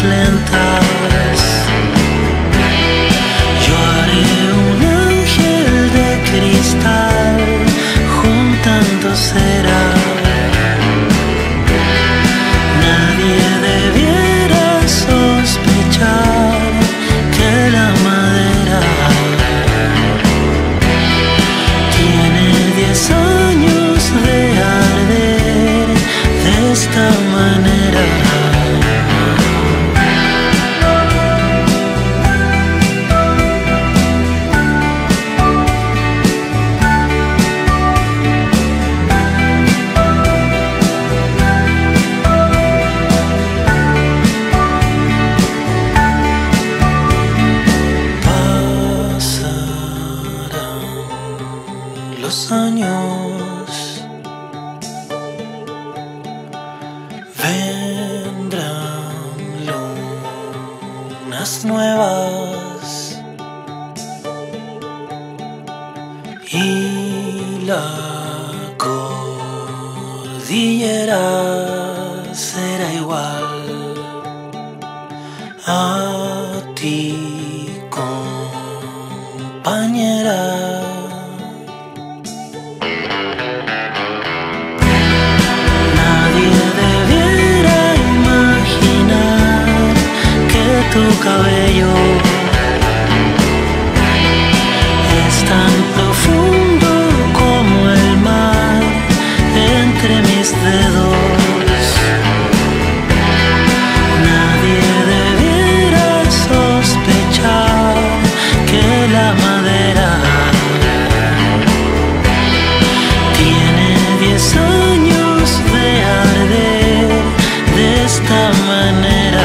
lentas. Yo haré un ángel de cristal juntando cera. Nadie debiera sospechar que la madera tiene 10 años de arder de esta manera. Años vendrán lunas nuevas y la cordillera será igual a ti, compañera. Tu cabello es tan profundo como el mar entre mis dedos. Nadie debiera sospechar que la madera tiene 10 años de arder de esta manera.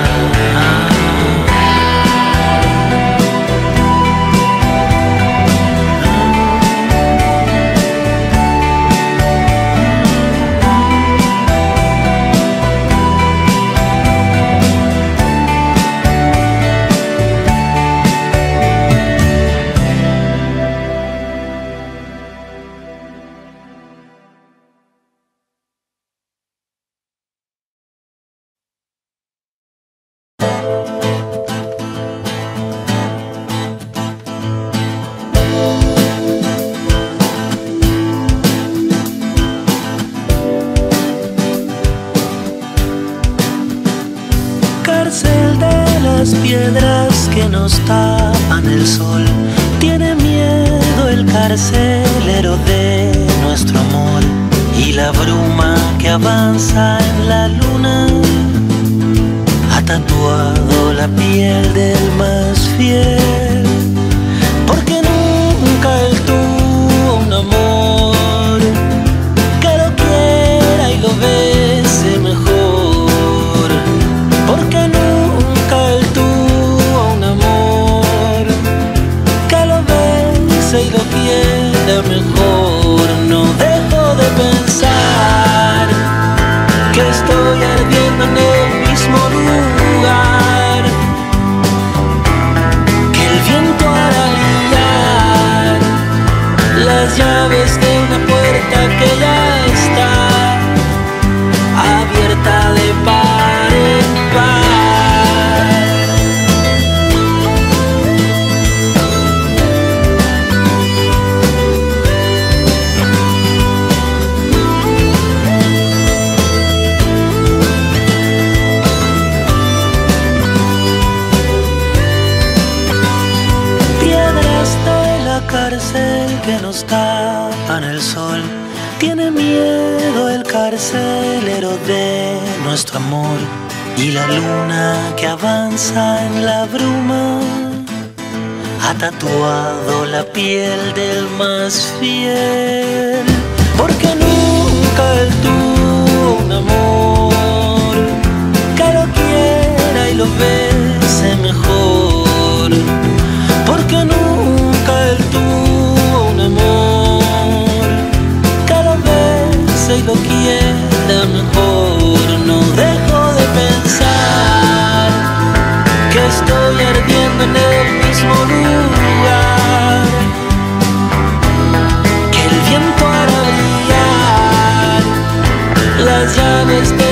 Cárcel de las piedras que nos tapan el sol. Tiene miedo el carcelero de nuestro amor y la bruma que avanza en la luna ha tatuado la piel del más fiel. Porque nunca él tuvo un amor que lo quiera y lo bese mejor. Porque nunca él tuvo un amor que lo bese y lo quiera mejor. No dejo de pensar que estoy ardiendo en el mismo lugar, que el viento hará brillar las llaves de una puerta que ya está abierta de par en par. Cárcel que nos tapan el sol. Tiene miedo el carcelero de nuestro amor y la luna que avanza en la bruma ha tatuado la piel del más fiel. Porque nunca él tuvo un amor que lo quiera y lo bese mejor. Porque nunca él tuvo un amor que lo bese y lo quiera mejor. No dejo de pensar que estoy ardiendo en el mismo lugar, que el viento hará brillar las llaves de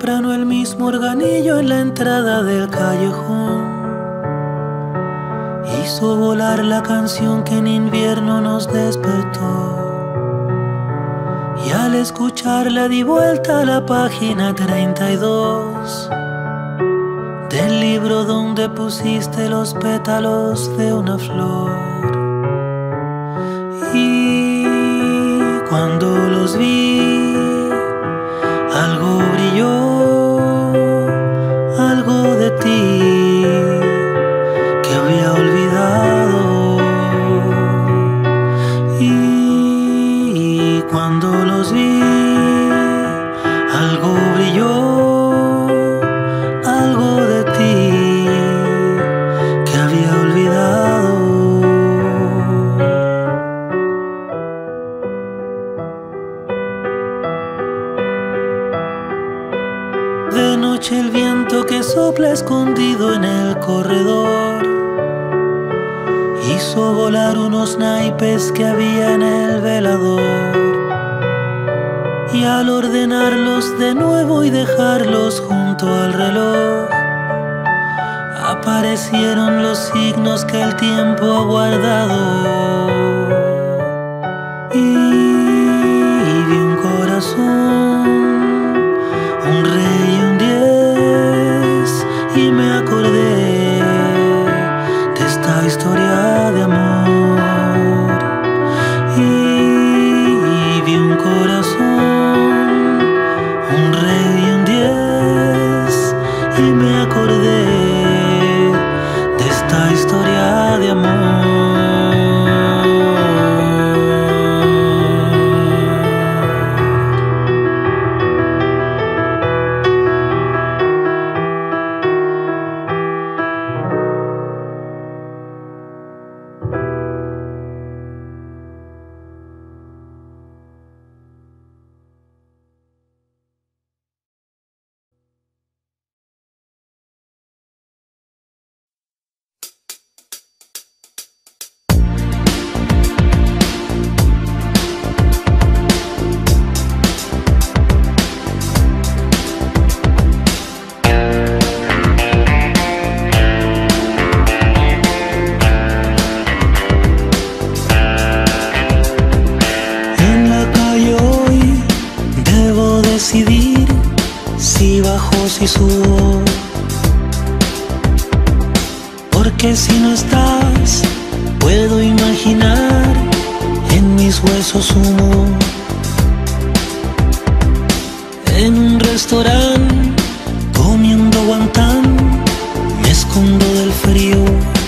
temprano el mismo organillo en la entrada del callejón hizo volar la canción que en invierno nos despertó. Y al escucharla di vuelta a la página 32 del libro donde pusiste los pétalos de una flor. Y cuando los vi, algo brilló, algo de ti que había olvidado. Y cuando los vi, algo brilló, algo de ti que había olvidado. De noche el viento que sopla escondido en el corredor hizo volar unos naipes que había en el velador. Y al ordenarlos de nuevo y dejarlos junto al reloj, aparecieron los signos que el tiempo ha guardado. Y vi un corazón, un rey y un 10, y me acordé de esta historia de amor. Y vi un corazón, un rey y un 10, y me acordé de esta historia de amor. Decidir si bajo, si subo, porque si no estás puedo imaginar en mis huesos humo. En un restaurante comiendo guantán me escondo del frío.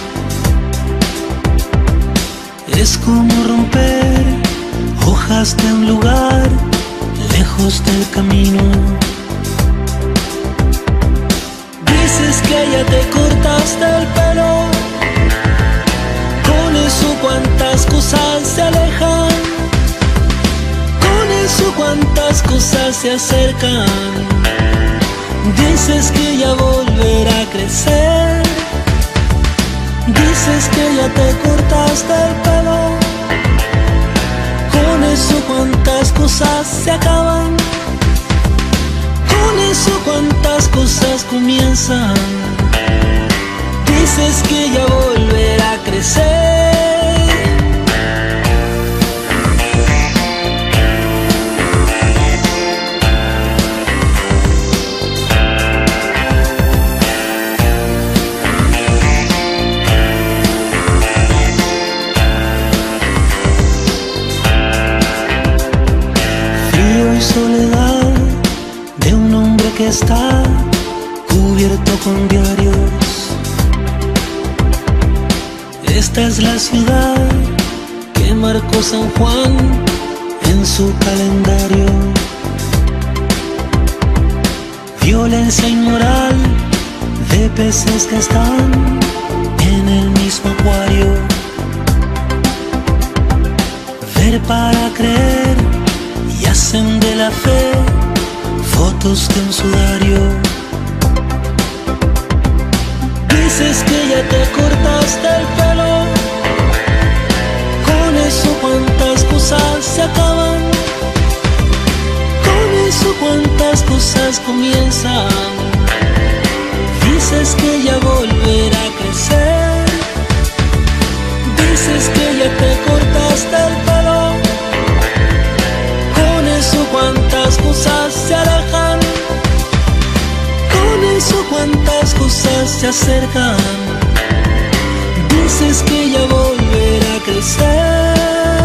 Es como romper hojas de un lugar lejos del camino. Dices que ya te cortaste el pelo, con eso cuántas cosas se alejan, con eso cuántas cosas se acercan. Dices que ya volverá a crecer, dices que ya te cortaste el pelo, con eso cuántas cosas se acaban, con eso cuántas cosas comienzan. Dices que ya volverá a crecer. Soledad de un hombre que está cubierto con diarios. Esta es la ciudad que marcó San Juan en su calendario. Violencia inmoral de peces que están en el mismo acuario. Ver para creer, y hacen de la fe fotos de un sudario. Dices que ya te cortaste el pelo, con eso cuántas cosas se acaban, con eso cuántas cosas comienzan. Dices que ya volverá a crecer, dices que ya te cortaste el pelo. Con eso cuántas cosas se alejan, con eso cuántas cosas se acercan. Dices que ya volverá a crecer.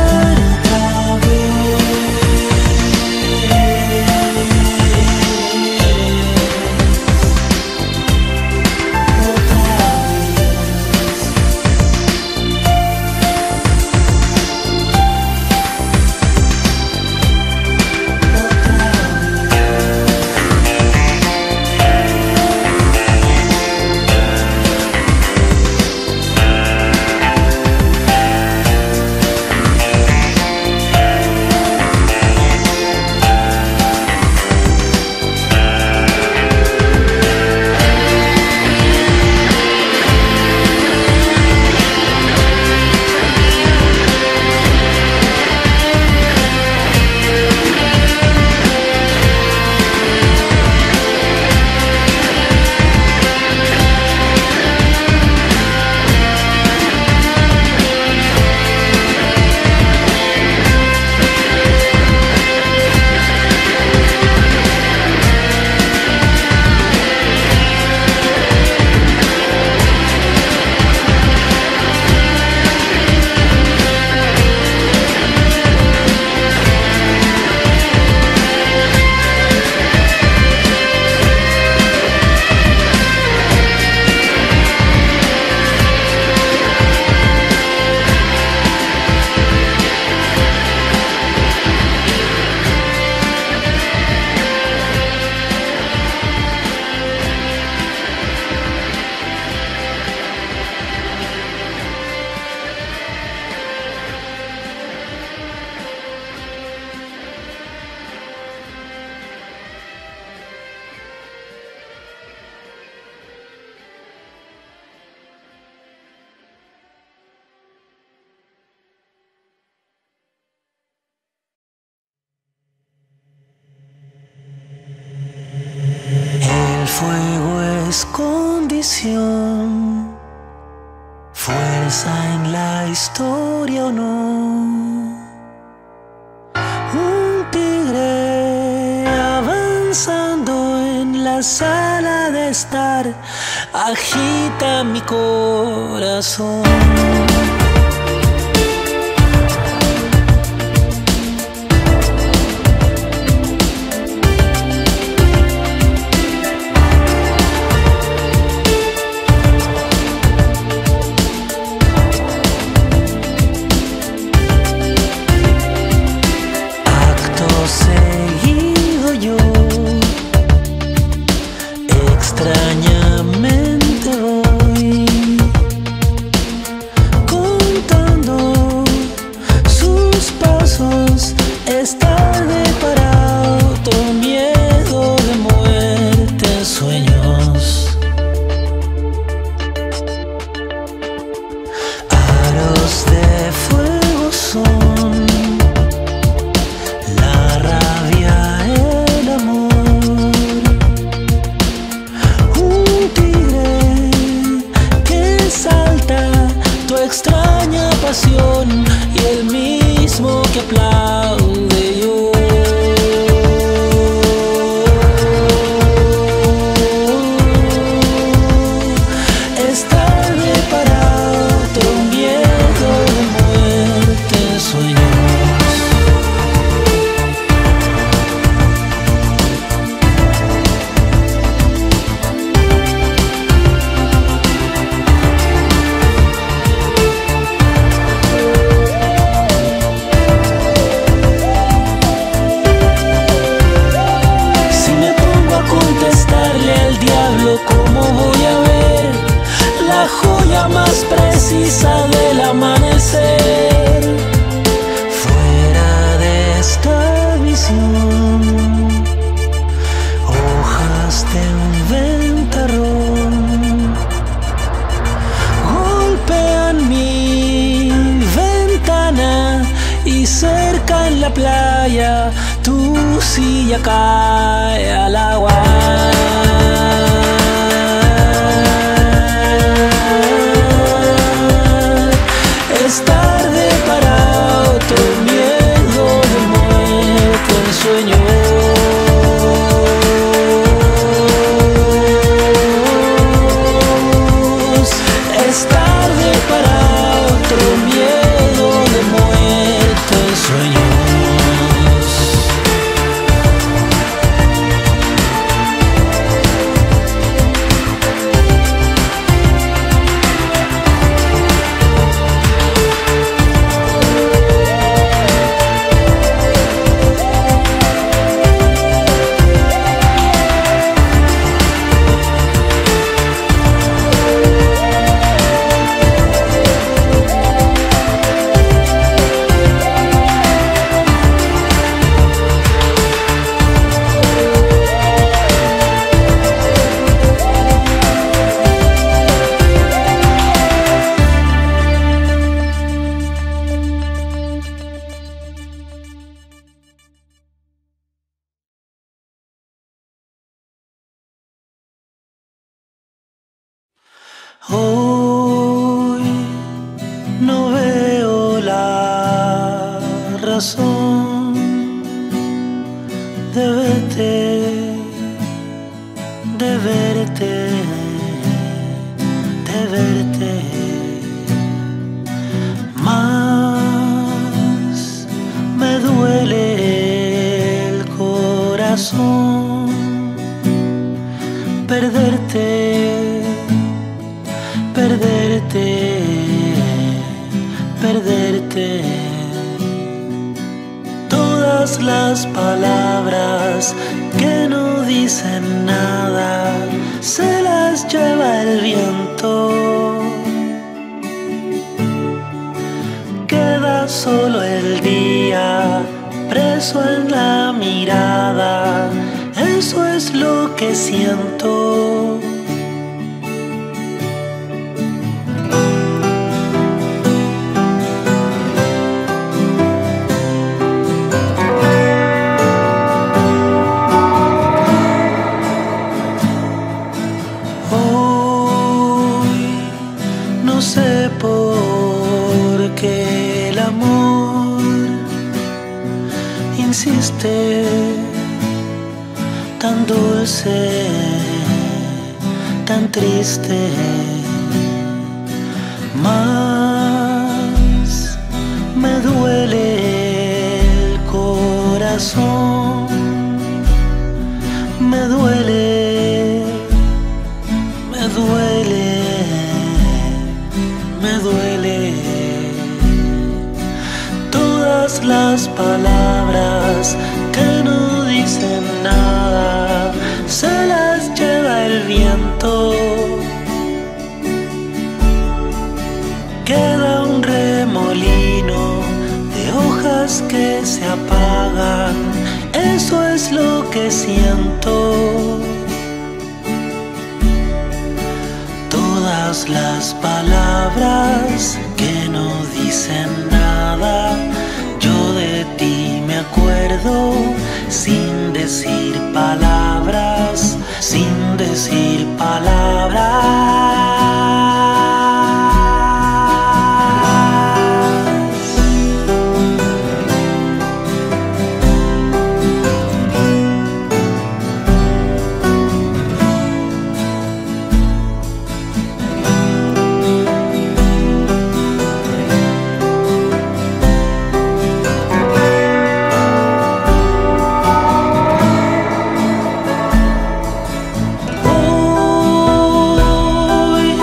Fuego es condición, fuerza en la historia o no. Un tigre avanzando en la sala de estar agita mi corazón. Extrañamente voy contando sus pasos. Es tarde para otro miedo de muerte en sueños. Aros de fuego son la rabia, el amor. Extraña pasión y el mismo que aplaude yo. Es tarde para otro miedo de muerte en sueños. ¿Cómo voy a ver la joya más precisa del amanecer? Fuera de esta visión, hojas de un ventarrón golpean mi ventana y cerca en la playa tu silla cae al agua. Es tarde para otro miedo de muerte en sueños. Es tarde para otro miedo de muerte en sueños. Hoy no veo la razón de verte, de verte, de verte. Más me duele el corazón perderte. Perderte, perderte. Todas las palabras que no dicen nada se las lleva el viento. Queda solo el día preso en la mirada. Eso es lo que siento. No sé por qué el amor insiste, tan dulce, tan triste. Más me duele el corazón, me duele, me duele. Me duele. Todas las palabras que no dicen nada se las lleva el viento. Queda un remolino de hojas que se apagan. Eso es lo que siento. Todas las palabras que no dicen nada, yo de ti me acuerdo sin decir palabras, sin decir palabras. Hoy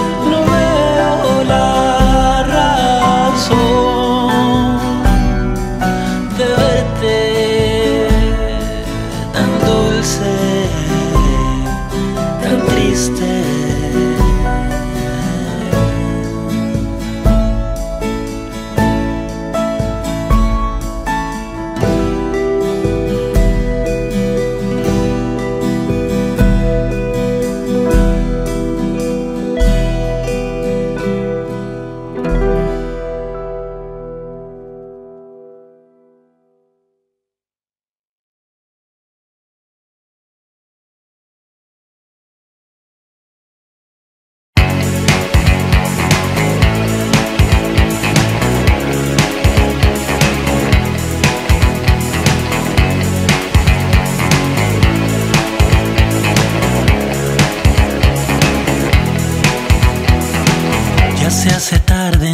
tarde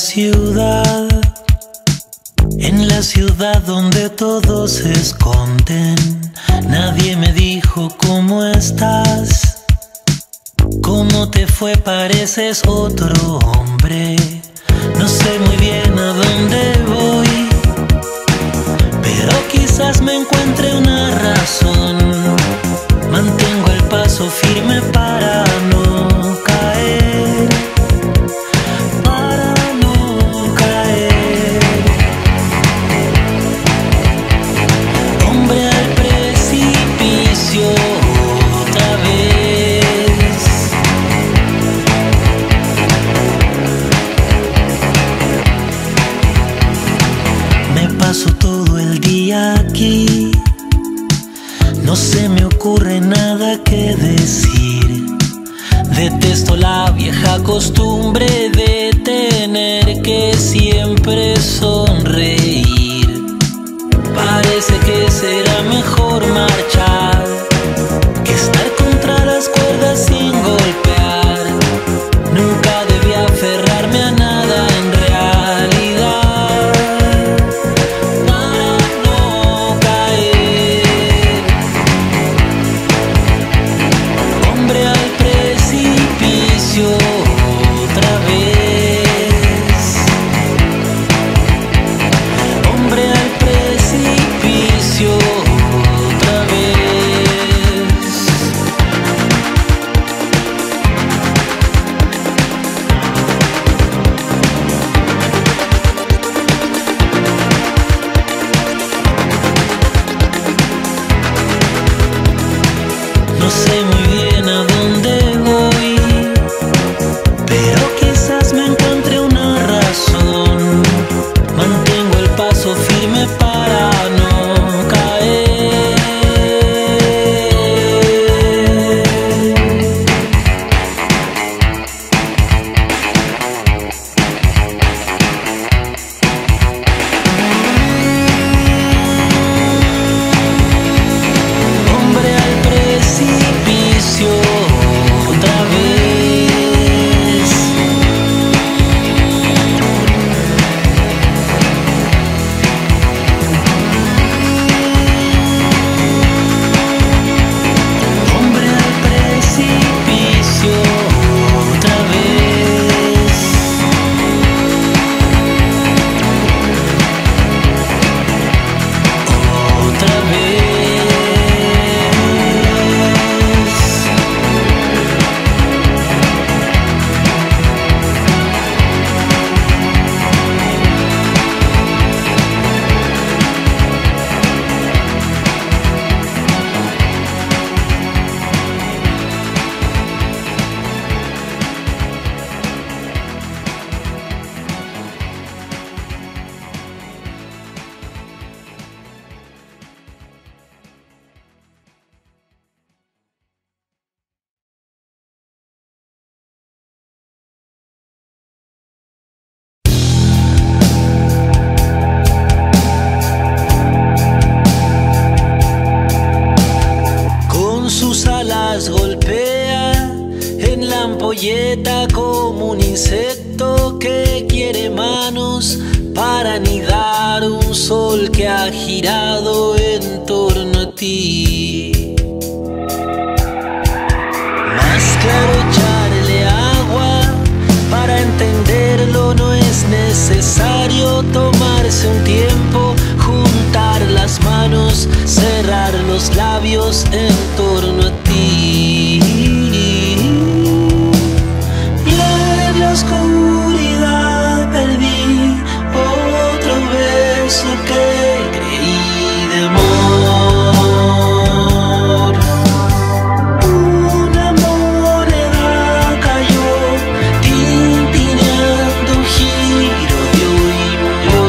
en la ciudad donde todos se esconden. Nadie me dijo cómo estás, cómo te fue, pareces otro hombre. No sé muy bien a dónde voy, pero quizás me encuentre una razón. Mantengo el paso firme para no caer, para no caer. Hombre al precipicio otra vez. Me paso todo el día aquí, no se me ocurre nada que decir. Detesto la vieja costumbre de tener que siempre sonreír. Parece que será mejor marchar que estar contra las cuerdas sin golpear. Nunca debí aferrarme a nada en realidad, para no caer. Hombre al precipicio otra vez. Hombre al precipicio otra vez. No sé muy bien a dónde voy, pero quizás me encuentre una razón. Mantengo el paso firme para no caer. Hombre al precipicio otra vez. Hombre al precipicio otra vez. Otra vez. Con sus alas golpea en la ampolleta como un insecto que quiere manos para anidar un sol que ha girado en torno a ti. Más claro echarle agua, para entenderlo no es necesario tomarse un tiempo, juntar las manos, cerrar los labios en torno a ti. Y en la oscuridad perdí otro beso que creí de amor. Una moneda cayó tintineando un giro de hoy murió.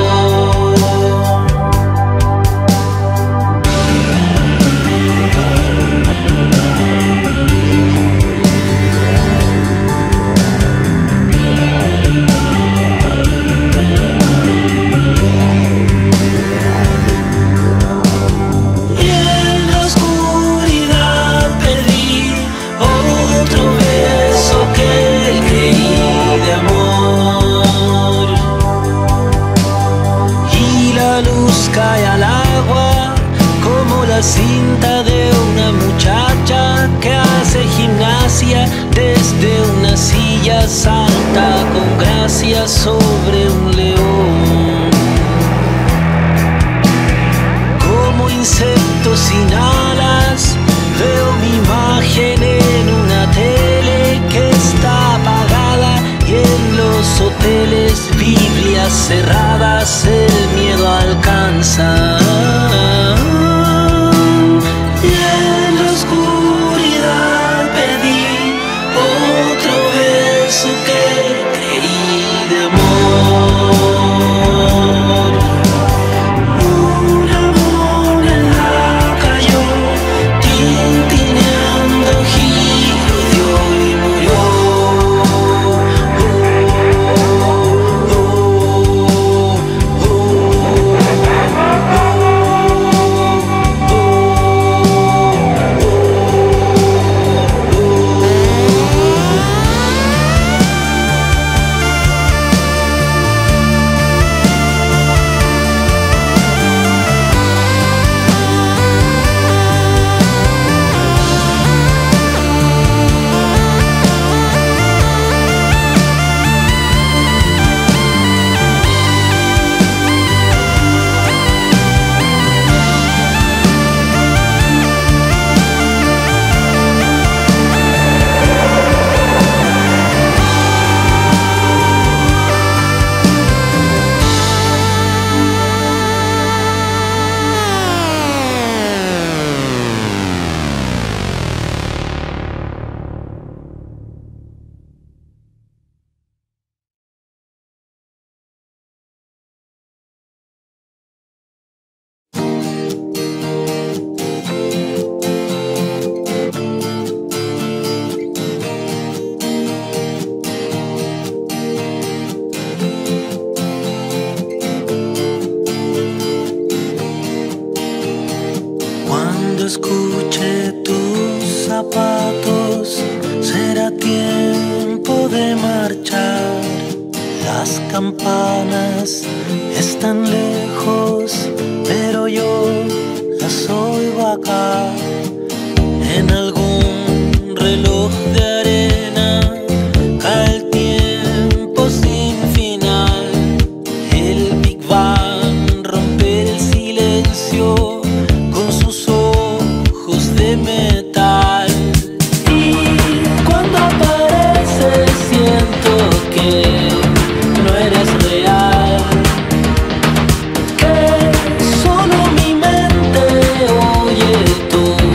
desgracia sobre un león. Como insecto sin alas, veo mi imagen en una tele que está apagada, y en los hoteles Biblias cerradas el miedo alcanza. Y en la oscuridad pedí otro beso que creí de amor. Una moneda cayó tintineando, giro dio y murió. Cuando escuche tus zapatos, será tiempo de marchar. Las campanas están lejos, pero yo las oigo acá. En algún reloj de arena cae el tiempo sin final. El Big Bang rompe el silencio con sus ojos de metal. Y cuando apareces siento que no eres real, que solo mi mente oye tu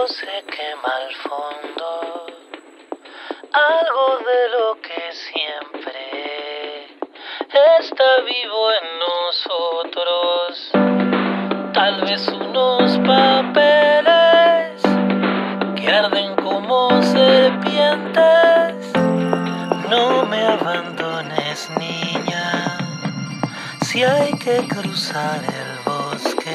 se quema al fondo, algo de lo que siempre está vivo en nosotros. Tal vez unos papeles que arden como serpientes. No me abandones, niña, si hay que cruzar el bosque.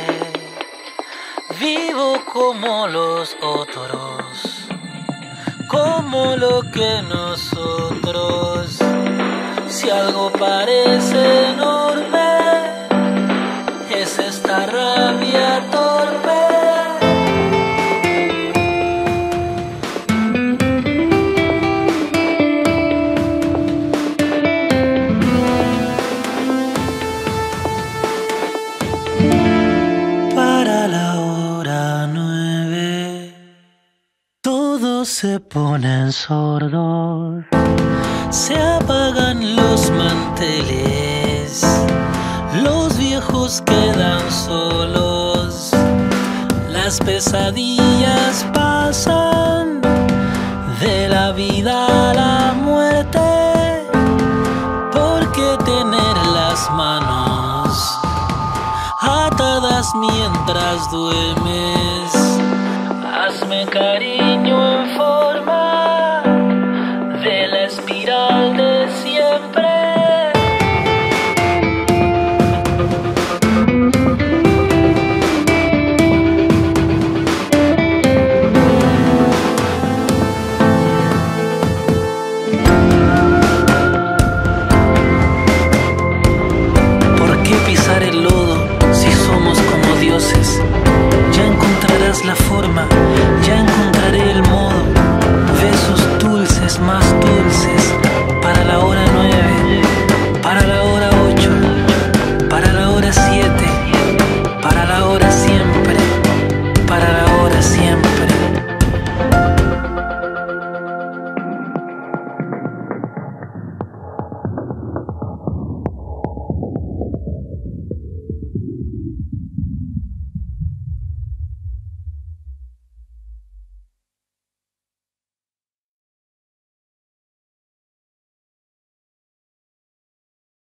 Vivo como los otros, como lo que nosotros. Si algo parece enorme, es esta rabia torpe. Para la hora 9, todos se ponen sordos. Se apagan los manteles, los viejos quedan solos. Las pesadillas pasan de la vida a la muerte. ¿Por qué tener las manos atadas mientras duermes? Hazme cariño en forma